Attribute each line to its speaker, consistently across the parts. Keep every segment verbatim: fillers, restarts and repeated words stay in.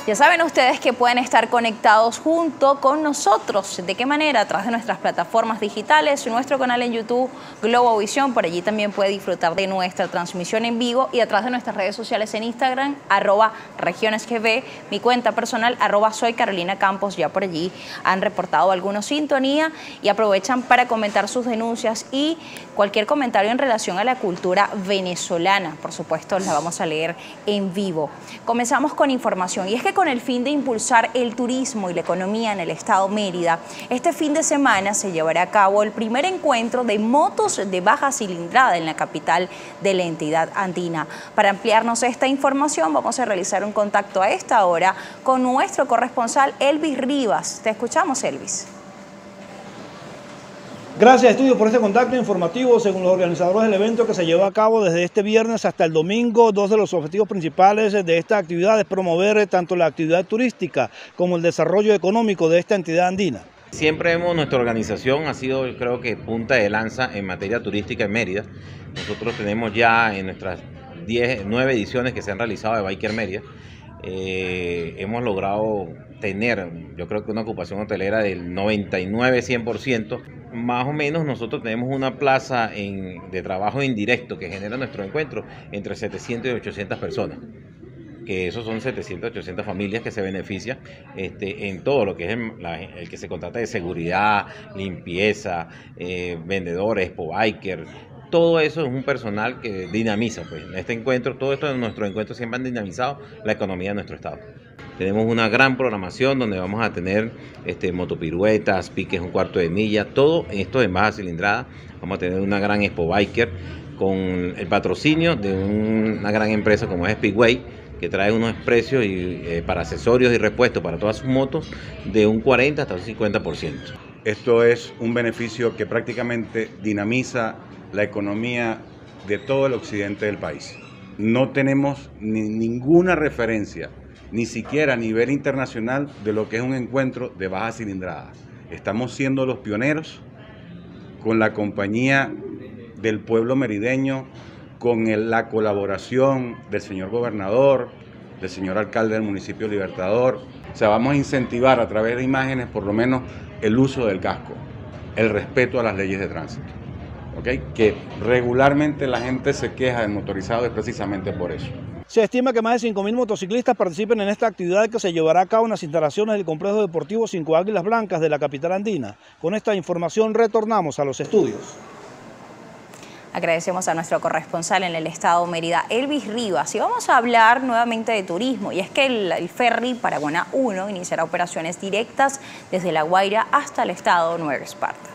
Speaker 1: Ya saben ustedes que pueden estar conectados junto con nosotros. ¿De qué manera? A través de nuestras plataformas digitales, nuestro canal en YouTube, Globovisión. Por allí también puede disfrutar de nuestra transmisión en vivo y a través de nuestras redes sociales en Instagram, arroba regionesgb, mi cuenta personal, arroba soy Carolina Campos. Ya por allí han reportado algunos sintonía y aprovechan para comentar sus denuncias y cualquier comentario en relación a la cultura venezolana. Por supuesto, la vamos a leer en vivo. Comenzamos con información y es que con el fin de impulsar el turismo y la economía en el estado Mérida, este fin de semana se llevará a cabo el primer encuentro de motos de baja cilindrada en la capital de la entidad andina. Para ampliarnos esta información vamos a realizar un contacto a esta hora con nuestro corresponsal Elvis Rivas. Te escuchamos, Elvis.
Speaker 2: Gracias, Estudio, por este contacto informativo. Según los organizadores del evento que se llevó a cabo desde este viernes hasta el domingo, dos de los objetivos principales de esta actividad es promover tanto la actividad turística como el desarrollo económico de esta entidad andina.
Speaker 3: Siempre hemos, nuestra organización ha sido, creo que, punta de lanza en materia turística en Mérida. Nosotros tenemos ya en nuestras diez, nueve ediciones que se han realizado de Biker Mérida, eh, hemos logrado tener, yo creo que una ocupación hotelera del noventa y nueve a cien por ciento. Más o menos nosotros tenemos una plaza en, de trabajo indirecto que genera nuestro encuentro entre setecientas y ochocientas personas, que esos son setecientas, ochocientas familias que se benefician este, en todo lo que es el, la, el que se contrata de seguridad, limpieza, eh, vendedores, po-biker. Todo eso es un personal que dinamiza, pues, en este encuentro, todo esto de nuestros encuentros siempre han dinamizado la economía de nuestro estado. Tenemos una gran programación donde vamos a tener este, motopiruetas, piques un cuarto de milla, todo esto en baja cilindrada. Vamos a tener una gran Expo Biker con el patrocinio de un, una gran empresa como es Speedway, que trae unos precios y, eh, para accesorios y repuestos para todas sus motos de un cuarenta hasta un cincuenta por ciento.
Speaker 4: Esto es un beneficio que prácticamente dinamiza la economía de todo el occidente del país. No tenemos ni ninguna referencia, ni siquiera a nivel internacional, de lo que es un encuentro de baja cilindrada. Estamos siendo los pioneros con la compañía del pueblo merideño, con el, la colaboración del señor gobernador, del señor alcalde del municipio Libertador. O sea, vamos a incentivar a través de imágenes por lo menos el uso del casco, el respeto a las leyes de tránsito. ¿Okay? Que regularmente la gente se queja del motorizado es precisamente por eso.
Speaker 2: Se estima que más de cinco mil motociclistas participen en esta actividad que se llevará a cabo en las instalaciones del complejo deportivo Cinco Águilas Blancas de la capital andina. Con esta información retornamos a los estudios.
Speaker 1: Agradecemos a nuestro corresponsal en el estado Mérida, Elvis Rivas. Y vamos a hablar nuevamente de turismo. Y es que el, el ferry Paraguaná uno iniciará operaciones directas desde La Guaira hasta el estado Nueva Esparta.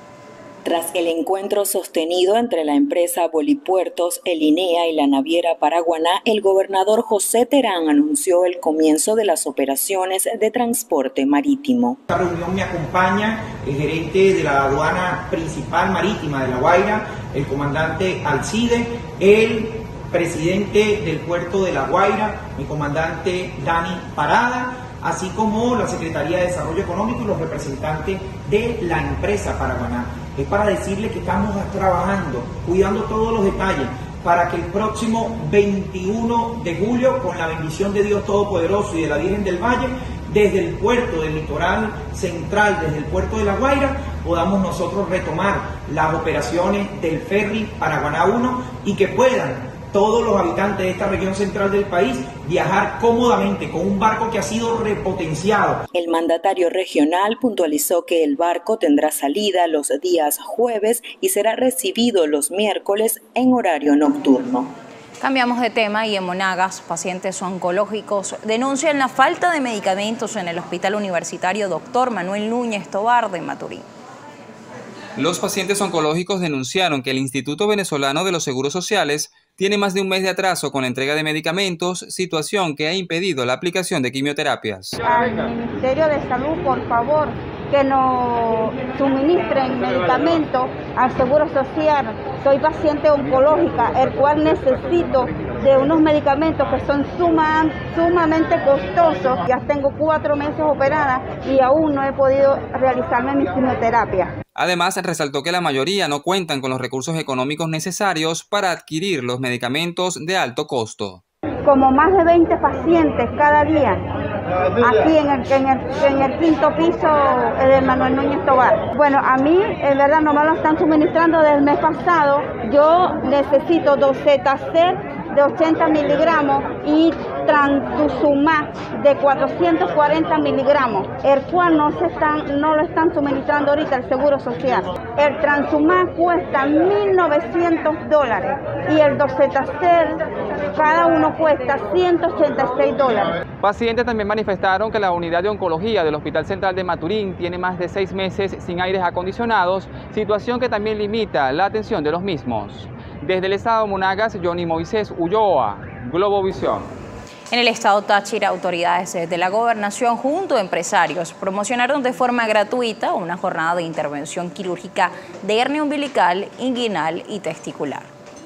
Speaker 5: Tras el encuentro sostenido entre la empresa Bolipuertos, el INEA y la naviera Paraguaná, el gobernador José Terán anunció el comienzo de las operaciones de transporte marítimo.
Speaker 6: En esta reunión me acompaña el gerente de la aduana principal marítima de La Guaira, el comandante Alcide, el presidente del puerto de La Guaira, mi comandante Dani Parada, así como la Secretaría de Desarrollo Económico y los representantes de la empresa Paraguaná. Es para decirle que estamos trabajando, cuidando todos los detalles, para que el próximo veintiuno de julio, con la bendición de Dios Todopoderoso y de la Virgen del Valle, desde el puerto del litoral central, desde el puerto de La Guaira, podamos nosotros retomar las operaciones del ferry Paraguaná uno y que puedan todos los habitantes de esta región central del país viajar cómodamente con un barco que ha sido repotenciado.
Speaker 5: El mandatario regional puntualizó que el barco tendrá salida los días jueves y será recibido los miércoles en horario nocturno.
Speaker 1: Cambiamos de tema y en Monagas, pacientes oncológicos denuncian la falta de medicamentos en el Hospital Universitario Doctor Manuel Núñez Tovar de Maturín.
Speaker 7: Los pacientes oncológicos denunciaron que el Instituto Venezolano de los Seguros Sociales tiene más de un mes de atraso con la entrega de medicamentos, situación que ha impedido la aplicación de quimioterapias.
Speaker 8: Al Ministerio de Salud, por favor, que nos suministren medicamentos al Seguro Social. Soy paciente oncológica, el cual necesito de unos medicamentos que son suma, sumamente costosos. Ya tengo cuatro meses operada y aún no he podido realizarme mi quimioterapia.
Speaker 7: Además, resaltó que la mayoría no cuentan con los recursos económicos necesarios para adquirir los medicamentos de alto costo.
Speaker 8: Como más de veinte pacientes cada día aquí en el, en el, en el quinto piso de Manuel Núñez Tobar. Bueno, a mí, en verdad, no me lo están suministrando desde el mes pasado. Yo necesito Docetacel de ochenta miligramos y Trastuzumab de cuatrocientos cuarenta miligramos, el cual no, se están, no lo están suministrando ahorita el Seguro Social. El Trastuzumab cuesta mil novecientos dólares y el Docetacel cada uno cuesta ciento ochenta y seis dólares.
Speaker 7: Pacientes también manifestaron que la unidad de oncología del Hospital Central de Maturín tiene más de seis meses sin aires acondicionados, situación que también limita la atención de los mismos. Desde el estado Monagas, Johnny Moisés Ulloa, Globovisión.
Speaker 1: En el estado Táchira, autoridades de la gobernación junto a empresarios promocionaron de forma gratuita una jornada de intervención quirúrgica de hernia umbilical, inguinal y testicular.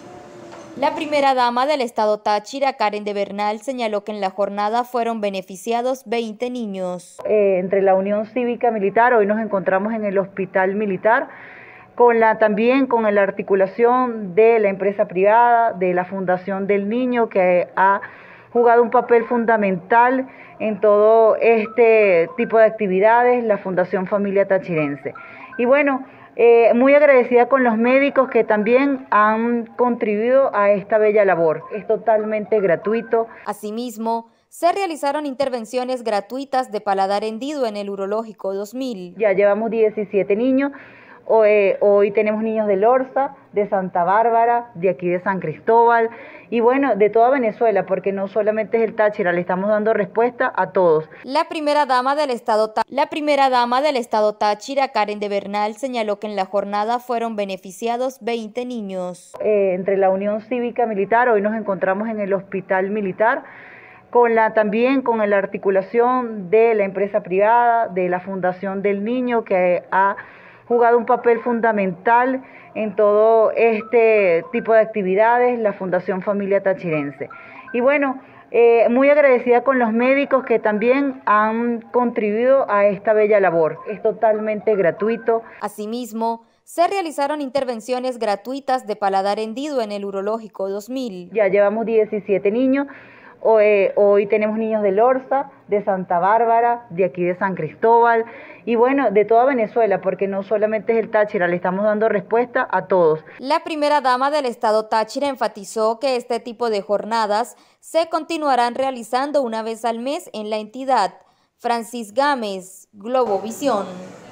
Speaker 9: La primera dama del estado Táchira, Karen de Bernal, señaló que en la jornada fueron beneficiados veinte niños.
Speaker 10: Eh, entre la Unión Cívica Militar, hoy nos encontramos en el Hospital Militar, con la, también con la articulación de la empresa privada, de la Fundación del Niño, que ha jugado un papel fundamental en todo este tipo de actividades, la Fundación Familia Tachirense. Y bueno, eh, muy agradecida con los médicos que también han contribuido a esta bella labor. Es totalmente gratuito.
Speaker 9: Asimismo, se realizaron intervenciones gratuitas de paladar hendido en el Urológico dos mil.
Speaker 10: Ya llevamos diecisiete niños. Hoy, eh, hoy tenemos niños de Lorza, de Santa Bárbara, de aquí de San Cristóbal y bueno, de toda Venezuela, porque no solamente es el Táchira, le estamos dando respuesta a todos.
Speaker 9: La primera dama del estado, la primera dama del estado Táchira, Karen de Bernal, señaló que en la jornada fueron beneficiados veinte niños.
Speaker 10: Eh, entre la Unión Cívica Militar, hoy nos encontramos en el Hospital Militar, con la, también con la articulación de la empresa privada, de la Fundación del Niño, que ha jugado un papel fundamental en todo este tipo de actividades, la Fundación Familia Tachirense. Y bueno, eh, muy agradecida con los médicos que también han contribuido a esta bella labor. Es totalmente gratuito.
Speaker 9: Asimismo, se realizaron intervenciones gratuitas de paladar hendido en el Urológico dos mil.
Speaker 10: Ya llevamos diecisiete niños. Hoy, hoy tenemos niños de Lorza, de Santa Bárbara, de aquí de San Cristóbal y bueno, de toda Venezuela, porque no solamente es el Táchira, le estamos dando respuesta a todos.
Speaker 9: La primera dama del estado Táchira enfatizó que este tipo de jornadas se continuarán realizando una vez al mes en la entidad. Francis Gámez, Globovisión.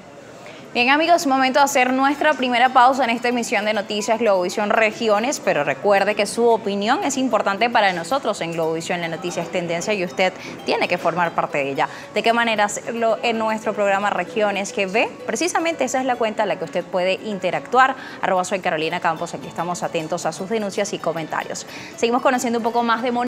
Speaker 1: Bien amigos, momento de hacer nuestra primera pausa en esta emisión de Noticias Globovisión Regiones, pero recuerde que su opinión es importante para nosotros en Globovisión. La noticia es tendencia y usted tiene que formar parte de ella. ¿De qué manera hacerlo en nuestro programa Regiones G V? Precisamente esa es la cuenta a la que usted puede interactuar. Arroba soy Carolina Campos, aquí estamos atentos a sus denuncias y comentarios. Seguimos conociendo un poco más de